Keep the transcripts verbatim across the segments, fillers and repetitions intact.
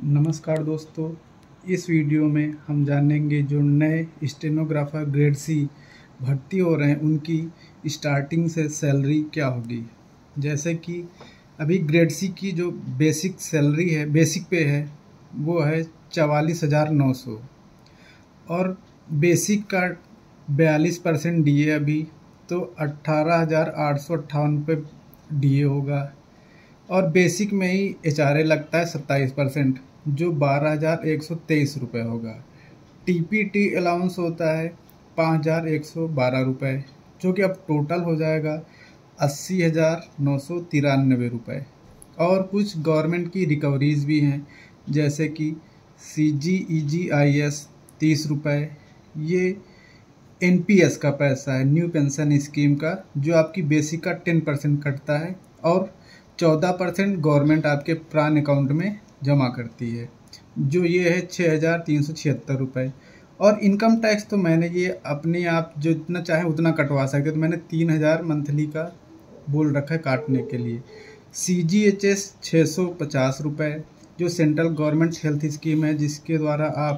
नमस्कार दोस्तों, इस वीडियो में हम जानेंगे जो नए स्टेनोग्राफर ग्रेड सी भर्ती हो रहे हैं उनकी स्टार्टिंग से सैलरी क्या होगी। जैसे कि अभी ग्रेड सी की जो बेसिक सैलरी है, बेसिक पे है, वो है चवालीस हज़ार नौ सौ और बेसिक का बयालीस परसेंट डी ए अभी तो अट्ठारह हज़ार आठ सौ अट्ठावन पे डी ए होगा और बेसिक में ही एच आर ए लगता है सत्ताईस परसेंट जो बारह हज़ार एक सौ तेईस रुपये होगा। टी पी टी अलाउंस होता है पाँच हज़ार एक सौ बारह रुपये जो कि अब टोटल हो जाएगा अस्सी हज़ार नौ सौ तिरानवे रुपये। और कुछ गवर्नमेंट की रिकवरीज भी हैं जैसे कि सी जी ई जी आई एस तीस रुपये, ये एन पी एस का पैसा है, न्यू पेंशन स्कीम का, जो आपकी बेसिक का टेन परसेंट कटता है और चौदह परसेंट गवर्नमेंट आपके प्रान अकाउंट में जमा करती है, जो ये है छः हज़ार तीन सौ छिहत्तर रुपये। और इनकम टैक्स तो मैंने ये अपने आप जो इतना चाहे उतना कटवा सकते, तो मैंने तीन हज़ार मंथली का बोल रखा है काटने के लिए। सी जी एच एस छः सौ पचास रुपये जो सेंट्रल गवर्नमेंट हेल्थ स्कीम है, जिसके द्वारा आप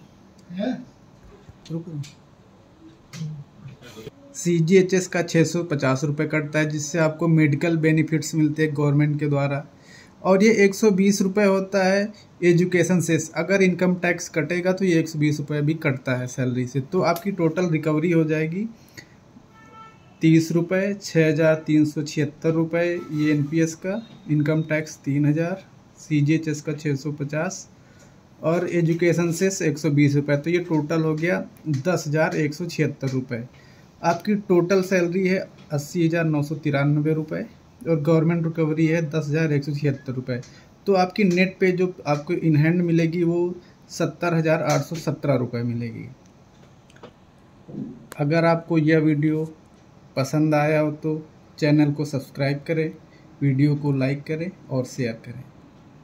सी जी एच एस का छः सौ पचास रुपये कटता है, जिससे आपको मेडिकल बेनिफिट्स मिलते हैं गवर्नमेंट के द्वारा। और ये एक सौ बीस रुपये होता है एजुकेशन सेस, अगर इनकम टैक्स कटेगा तो ये एक सौ बीस रुपये भी कटता है सैलरी से। तो आपकी टोटल रिकवरी हो जाएगी तीस रुपये, छः हज़ार तीन सौ छिहत्तर रुपये ये एन पी एस का, इनकम टैक्स तीन हज़ार, सी जी एच एस का छः सौ पचास और एजुकेशन सेस एक सौ बीस रुपये। तो ये टोटल हो गया दस हज़ार एक सौ छिहत्तर रुपये। आपकी टोटल सैलरी है अस्सी हज़ार नौ सौ तिरानवे रुपये और गवर्नमेंट रिकवरी है दस हज़ार एक सौ छिहत्तर रुपये। तो आपकी नेट पे जो आपको इन हैंड मिलेगी वो सत्तर हज़ार आठ सौ सत्रह रुपये मिलेगी। अगर आपको यह वीडियो पसंद आया हो तो चैनल को सब्सक्राइब करें, वीडियो को लाइक करें और शेयर करें।